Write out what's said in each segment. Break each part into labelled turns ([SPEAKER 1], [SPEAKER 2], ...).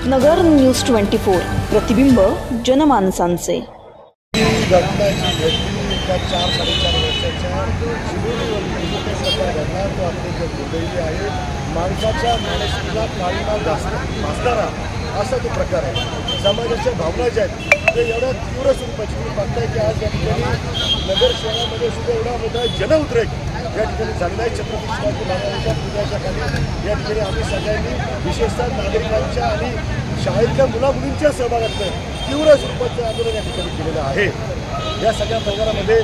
[SPEAKER 1] नगर news 24 प्रतिबिंब जनमानसांचे।
[SPEAKER 2] घटनाची घडली एका 4-4.5 वर्षाच्या चिमुरडीवरती प्रकार घडला तो अत्यंत दुर्दैवी आहे। माणसाच्या मानसिकतेला काळीमा भासणारा असा तो प्रकार आहे। समाजाच्या भावना ज्या आहेत ते एवढ्या तीव्र स्वरूपाची तुम्ही पाहताय की आज या ठिकाणी नगर शहरामध्ये सुद्धा एवढा मोठा जनउद्रेक या ठिकाणी झालेला आहे। छत्रपती शिवाजी महाराजांच्या पुतळ्याच्या खाली या ठिकाणी आम्ही सगळ्यांनी विशेषतः नागरिकांच्या आणि शाळेतल्या मुलामुलींच्या सहभागातून तीव्र स्वरूपाचं आंदोलन या ठिकाणी केलेलं आहे। या सगळ्या प्रकारामध्ये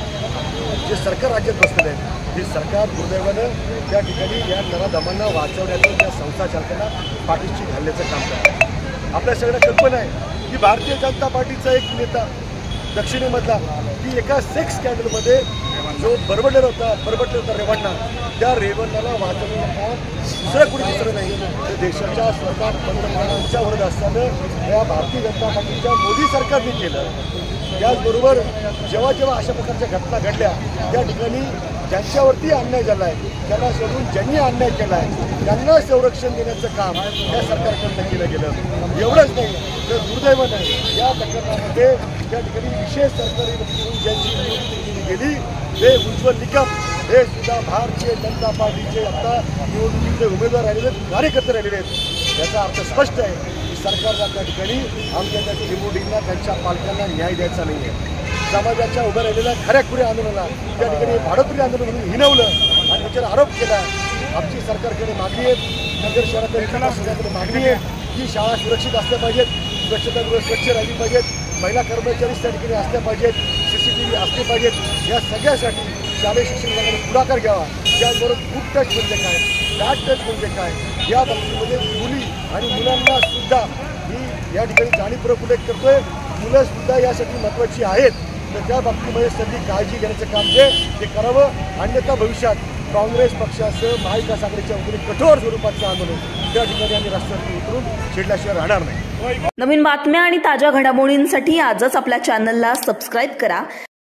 [SPEAKER 2] जे सरकार राज्यात बसलेलं आहे ते सरकार दुर्दैवानं त्या ठिकाणी या नराधमांना वाचवण्याचं त्या संस्था चालकांना पाठीशी घालण्याचं काम करतात। आपल्या सगळ्या कल्पना आहे की भारतीय जनता पार्टीचा एक नेता दक्षिणेमधला की एका सेक्स स्कॅन्डलमध्ये जो बरबडलेला होता रेवण्णा, त्या रेवण्णाला वाचवण्याचं काम दुसरं कुणी दुसरं नाही तर देशाच्या सरकार पंतप्रधानांच्या विरोधात असताना या भारतीय जनता पार्टीच्या मोदी सरकारने केलं। त्याचबरोबर जेव्हा जेव्हा अशा प्रकारच्या घटना घडल्या त्या ठिकाणी ज्यांच्यावरती अन्याय झाला आहे त्यांना सोडून ज्यांनी अन्याय केला आहे त्यांना संरक्षण देण्याचं काम या सरकारकडनं केलं गेलं। एवढंच नाही तर दुर्दैवानं या प्रकरणामध्ये त्या ठिकाणी विशेष सरकारी वकील म्हणून ज्यांची नियुक्ती केली गेली ते उज्ज्वल निकम हे सुद्धा भारतीय जनता पार्टीचे आता निवडणुकीचे उमेदवार राहिलेले कार्यकर्ते राहिलेले आहेत। याचा अर्थ स्पष्ट आहे की सरकारला त्या ठिकाणी आमच्या त्या चिमुरडींना त्यांच्या पालकांना न्याय द्यायचा नाही आहे। समाजाच्या उभ्या राहिलेल्या खऱ्याखुऱ्या आंदोलनाला त्या ठिकाणी भाडोत्री आंदोलन म्हणून हिणवलं आणि त्याच्यावर आरोप केला। आमची सरकारकडे मागणी आहे, नगर शहरातील विकासाकडे मागणी आहे की शाळा सुरक्षित असल्या पाहिजेत, स्वच्छतागृह स्वच्छ राहिली पाहिजेत, महिला कर्मचारी त्या ठिकाणी असल्या पाहिजेत, CCTV असले पाहिजेत। या सगळ्यासाठी शालेय शिक्षण विभागाने पुढाकार घ्यावा। त्याचबरोबर फूड टच म्हणजे काय, बॅड टच म्हणजे काय या बाबतीमध्ये मुली आणि मुलांना सुद्धा मी या ठिकाणी जाणीवपूर्वक उल्लेख करतोय। मुलं सुद्धा यासाठी महत्त्वाची आहेत तर त्या बाबतीमध्ये सगळी काळजी घेण्याचं काम ते करावं। अन्यथा भविष्यात काँग्रेस पक्षासह महाविकास आघाडीच्या वतीने कठोर स्वरूपाचं आंदोलन त्या ठिकाणी आम्ही रस्त्यावरती उतरून छेडल्याशिवाय राहणार नाही।
[SPEAKER 1] नवीन बातम्या आणि ताज्या घडामोडींसाठी आजच आपल्या चॅनलला सबस्क्राईब करा।